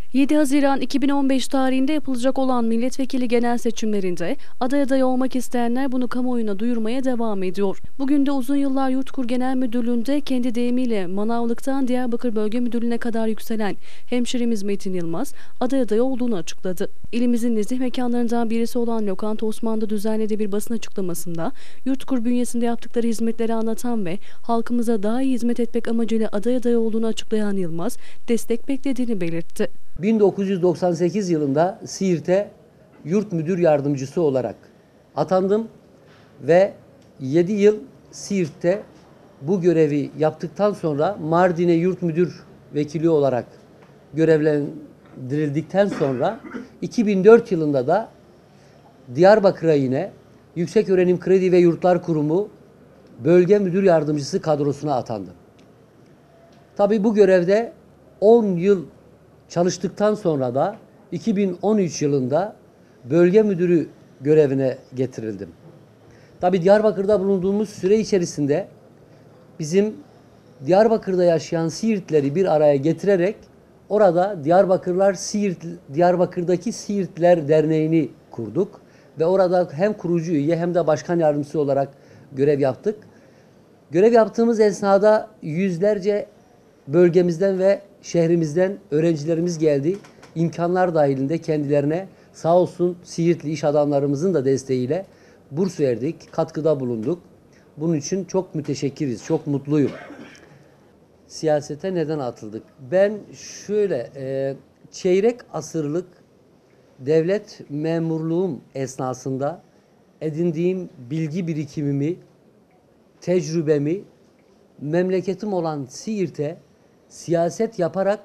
7 Haziran 2015 tarihinde yapılacak olan milletvekili genel seçimlerinde aday adayı olmak isteyenler bunu kamuoyuna duyurmaya devam ediyor. Bugün de uzun yıllar Yurtkur Genel Müdürlüğü'nde kendi deyimiyle manavlıktan Diyarbakır Bölge Müdürlüğü'ne kadar yükselen hemşerimiz Metin Yılmaz aday adayı olduğunu açıkladı. İlimizin nezih mekanlarından birisi olan Lokanta Osman'da düzenlediği bir basın açıklamasında Yurtkur bünyesinde yaptıkları hizmetleri anlatan ve halkımıza daha iyi hizmet etmek amacıyla aday adayı olduğunu açıklayan Yılmaz, destek beklediğini belirtti. 1998 yılında Siirt'e yurt müdür yardımcısı olarak atandım ve 7 yıl Siirt'te bu görevi yaptıktan sonra Mardin'e yurt müdür vekili olarak görevlendirildikten sonra 2004 yılında da Diyarbakır'a yine Yükseköğrenim Kredi ve Yurtlar Kurumu bölge müdür yardımcısı kadrosuna atandım. Tabii bu görevde 10 yıl çalıştıktan sonra da 2013 yılında bölge müdürü görevine getirildim. Tabii Diyarbakır'da bulunduğumuz süre içerisinde bizim Diyarbakır'da yaşayan Siirtlileri bir araya getirerek orada Diyarbakır'daki Siirtliler Derneği'ni kurduk ve orada hem kurucu üye hem de başkan yardımcısı olarak görev yaptık. Görev yaptığımız esnada yüzlerce bölgemizden ve şehrimizden öğrencilerimiz geldi. İmkanlar dahilinde kendilerine sağ olsun Siirtli iş adamlarımızın da desteğiyle burs verdik, katkıda bulunduk. Bunun için çok müteşekkiriz, çok mutluyum. Siyasete neden atıldık? Ben şöyle, çeyrek asırlık devlet memurluğum esnasında edindiğim bilgi birikimimi, tecrübemi memleketim olan Siirt'e siyaset yaparak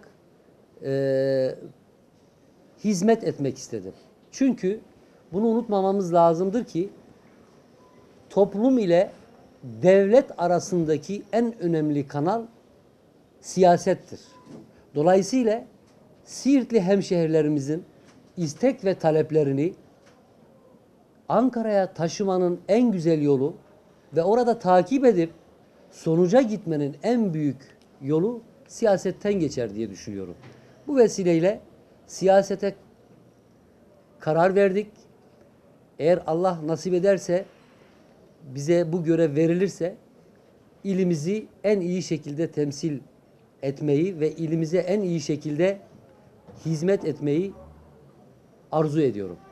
hizmet etmek istedim. Çünkü bunu unutmamamız lazımdır ki toplum ile devlet arasındaki en önemli kanal siyasettir. Dolayısıyla Siirtli hemşehrilerimizin istek ve taleplerini Ankara'ya taşımanın en güzel yolu ve orada takip edip sonuca gitmenin en büyük yolu siyasetten geçer diye düşünüyorum. Bu vesileyle siyasete karar verdik. Eğer Allah nasip ederse, bize bu görev verilirse ilimizi en iyi şekilde temsil etmeyi ve ilimize en iyi şekilde hizmet etmeyi arzu ediyorum.